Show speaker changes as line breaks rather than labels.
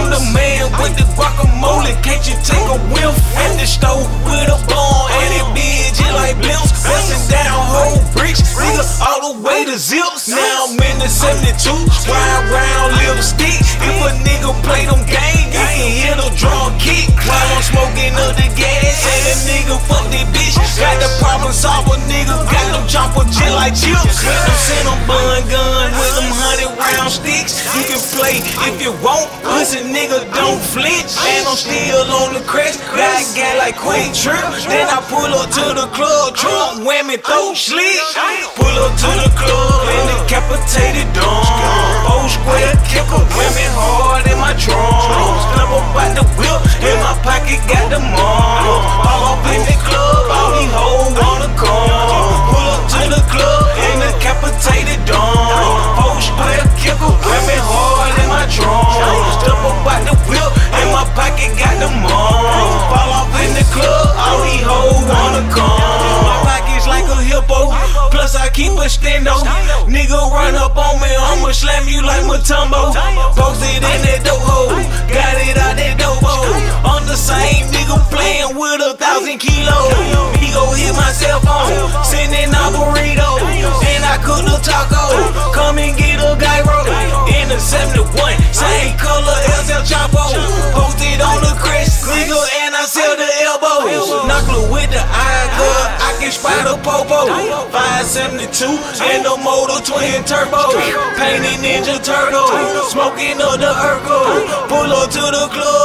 I'm the man with the guacamole. Can't you take a whiff at the stove with a bone and it big just like blimps? Bustin' down whole bricks, nigga, all the way to zips. Now I'm in the 72, ride round lipstick. If a nigga play them games, you can hear the drum kick. While I'm smoking up the gas, and a nigga fuck this bitch. Got the problem solver, nigga, got them chopper just like chips. With them Cinnabon gun, with them 100-round sticks. You can play if you want, pussy nigga don't flinch. And I'm still on the crest, got a guy like Quick Trip. Then I pull up to the club, trunk whammy, throw slick. Pull up to the club in the decapitated dome. 4 square kicker, women hard in my trunk. Step up out the whip, in my pocket got the mom. All up in the club, all these hoes wanna come. Pull up to the club in the decapitated dome. 4 square kicker, women hard in my trunk. Step up out the whip, in my pocket got the mom. Fall off in the club, all these hoes wanna come. My pocket's like a hippo, plus I keep a stendo. Nigga run up on me, I'ma slam you like Mutombo. Posted in that dope hole, got it out that dope hole. I'm the same nigga playing with 1,000 kilos. He go hit my cell phone, sending out burrito. Then I cook the taco, come and get a gyro. In the 71, same color as El Chapo. Posted on the crest, nigga, and I sell the elbows. Knuckle with the eye, cause I can spot a popo. 572 and the motor twin turbo. Painted Ninja Turtle, smoking up the Urkel. Pull up to the club.